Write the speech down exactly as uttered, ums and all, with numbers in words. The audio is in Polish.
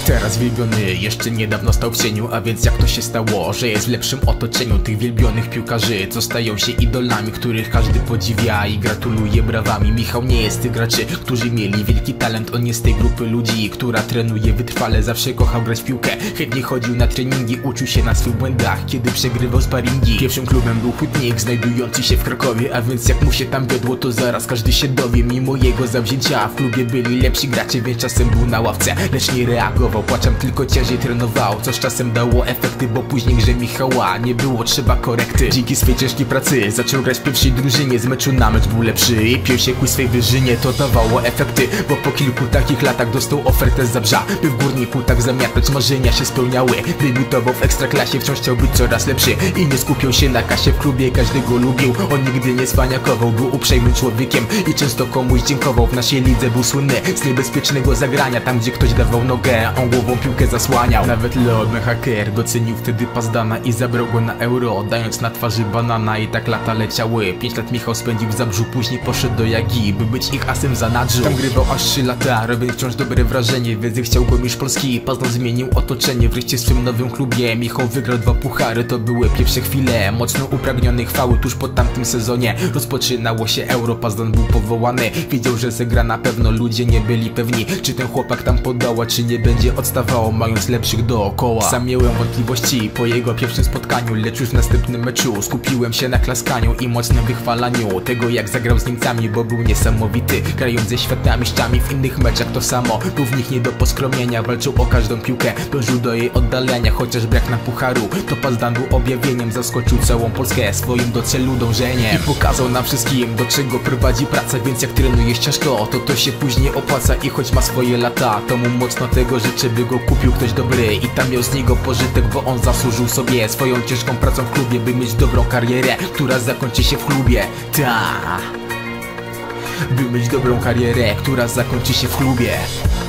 Teraz wielbiony jeszcze niedawno stał w cieniu, a więc jak to się stało, że jest w lepszym otoczeniu tych wielbionych piłkarzy, co stają się idolami, których każdy podziwia i gratuluje brawami. Michał nie jest z tych graczy, którzy mieli wielki talent, on jest z tej grupy ludzi, która trenuje wytrwale, zawsze kochał grać w piłkę, chętnie chodził na treningi, uczył się na swych błędach, kiedy przegrywał sparingi. Pierwszym klubem był Hutnik, znajdujący się w Krakowie, a więc jak mu się tam wiodło, to zaraz każdy się dowie. Mimo jego zawzięcia w klubie byli lepsi gracze, więc czasem był na ławce, lecz nie reagował, płaczem tylko ciężej trenował, co z czasem dało efekty, bo później grze Michała nie było trzeba korekty. Dzięki swej ciężkiej pracy zaczął grać w pierwszej drużynie, z meczu na mecz był lepszy i pił się ku swej wyżynie, to dawało efekty, bo po kilku takich latach dostał ofertę z Zabrza, by w Górniku tak zamiatać, marzenia się spełniały. Debiutował w Ekstraklasie, wciąż chciał być coraz lepszy i nie skupiał się na kasie, w klubie każdy go lubił, on nigdy nie zwaniakował, był uprzejmym człowiekiem i często komuś dziękował. W naszej lidze był słynny z niebezpiecznego zagrania, tam gdzie ktoś dawał nogę, on głową piłkę zasłaniał. Nawet Leon Hacker docenił wtedy Pazdana i zabrał go na Euro, dając na twarzy banana, i tak lata leciały. Pięć lat Michał spędził w Zabrzu, później poszedł do Jagi, by być ich asem za Nadżu. Tam grywał aż trzy lata, robiąc wciąż dobre wrażenie, więc chciał go mistrz Polski. Pazdan zmienił otoczenie, wreszcie w swym nowym klubie Michał wygrał dwa puchary, to były pierwsze chwile mocno upragnione chwały. Tuż po tamtym sezonie rozpoczynało się Euro, Pazdan był powołany, wiedział, że zagra na pewno, ludzie nie byli pewni, czy ten chłopak tam podoła, czy nie będzie odstawał, mając lepszych dookoła. Sam miałem wątpliwości po jego pierwszym spotkaniu, lecz już w następnym meczu skupiłem się na klaskaniu i mocnym wychwalaniu tego, jak zagrał z Niemcami, bo był niesamowity, grając ze światmistrzami. W innych meczach to samo, był w nich nie do poskromienia, walczył o każdą piłkę, dążył do jej oddalenia, chociaż brak na pucharu, to Pazdan był objawieniem, zaskoczył całą Polskę swoim do celu dążeniem i pokazał nam wszystkim, do czego prowadzi praca, więc jak trenujesz ciężko, to to się później opłaca i choć ma swoje lata, to mu mocno tego życzę, by go kupił ktoś dobry i tam miał z niego pożytek, bo on zasłużył sobie swoją ciężką pracą w klubie, by mieć dobrą karierę, która zakończy się w klubie. Ta, by mieć dobrą karierę, która zakończy się w klubie.